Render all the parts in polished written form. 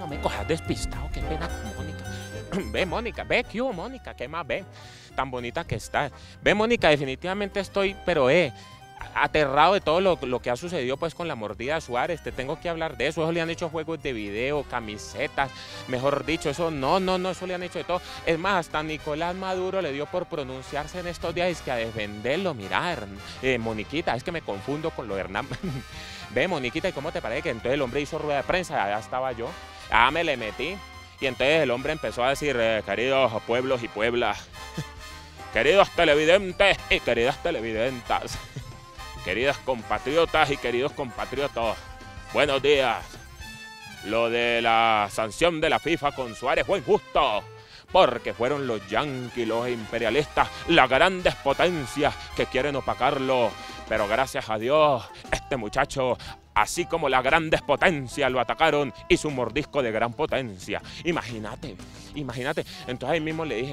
no me cojas despistado, qué pena con Mónica. Ve, Mónica, ve, ¿qué hubo, Mónica? ¿Qué más ve? Tan bonita que estás. Ve, Mónica, definitivamente estoy, pero aterrado de todo lo que ha sucedido pues con la mordida de Suárez. Te tengo que hablar de eso. Eso le han hecho juegos de video, camisetas, mejor dicho, eso no, eso le han hecho de todo. Es más, hasta Nicolás Maduro le dio por pronunciarse en estos días, es que a defenderlo. Mira, Moniquita, es que me confundo con lo de Hernán. Ve, Moniquita, ¿y cómo te parece que entonces el hombre hizo rueda de prensa? Allá estaba yo, me le metí. Y entonces el hombre empezó a decir, queridos pueblos y pueblas, queridos televidentes y queridas televidentas, queridas compatriotas y queridos compatriotas, buenos días. Lo de la sanción de la FIFA con Suárez fue injusto, porque fueron los yanquis, los imperialistas, las grandes potencias que quieren opacarlo. Pero gracias a Dios, este muchacho, así como las grandes potencias lo atacaron, hizo un mordisco de gran potencia. Imagínate. Entonces ahí mismo le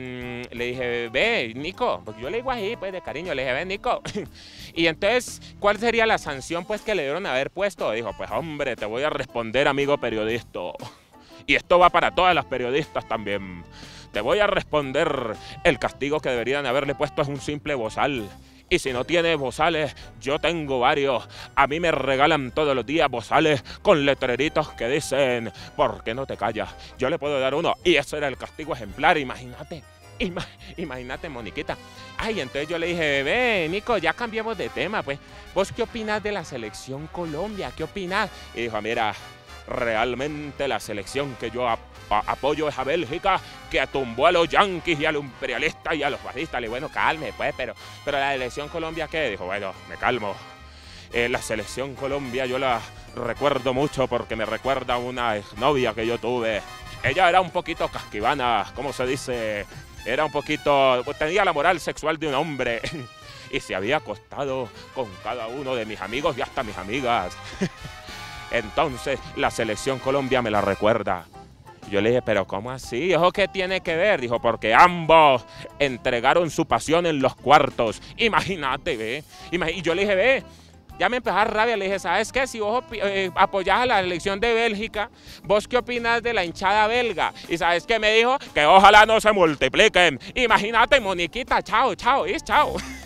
dije, ve, Nico, porque yo le digo así, pues de cariño, le dije, ve, Nico. Y entonces, ¿cuál sería la sanción pues que le dieron haber puesto? Dijo, pues hombre, te voy a responder, amigo periodista. Y esto va para todas las periodistas también. Te voy a responder, el castigo que deberían haberle puesto es un simple bozal. Y si no tiene bozales, yo tengo varios. A mí me regalan todos los días bozales con letreritos que dicen, ¿por qué no te callas? Yo le puedo dar uno. Y ese era el castigo ejemplar, imagínate. Imagínate, Moniquita. Ay, entonces yo le dije, ve, Nico, ya cambiamos de tema, pues. ¿Vos qué opinás de la selección Colombia? ¿Qué opinás? Y dijo, mira, realmente la selección que yo apoyo es a Bélgica, que tumbó a los yanquis y a los imperialistas y a los fascistas. Le digo, bueno, calme, pues, pero la selección Colombia, ¿qué? Dijo, bueno, me calmo. La selección Colombia yo la recuerdo mucho porque me recuerda a una exnovia que yo tuve. Ella era un poquito casquivana, ¿cómo se dice? Era un poquito, pues, tenía la moral sexual de un hombre y se había acostado con cada uno de mis amigos y hasta mis amigas. Entonces la selección Colombia me la recuerda. Yo le dije, pero ¿cómo así? ¿Eso qué tiene que ver? Dijo, porque ambos entregaron su pasión en los cuartos. Imagínate, ve. Y yo le dije, ve, ya me empezó a dar rabia. Le dije, ¿sabes qué? Si vos apoyás a la selección de Bélgica, ¿vos qué opinás de la hinchada belga? ¿Y sabes qué me dijo? Que ojalá no se multipliquen. Imagínate, Moniquita, chao, chao.